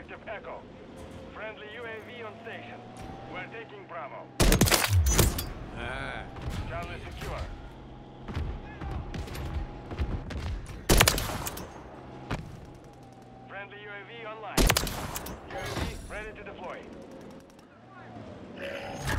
Objective Echo. Friendly UAV on station. We're taking Bravo. Charlie secure. Friendly UAV online. UAV ready to deploy.